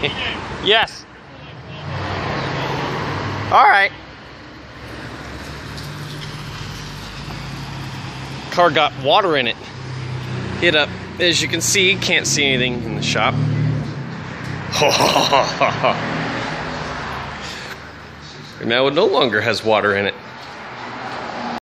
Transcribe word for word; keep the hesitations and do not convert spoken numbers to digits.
Yes. All right. Car got water in it. Hit up. As you can see, can't see anything in the shop. And now it no longer has water in it.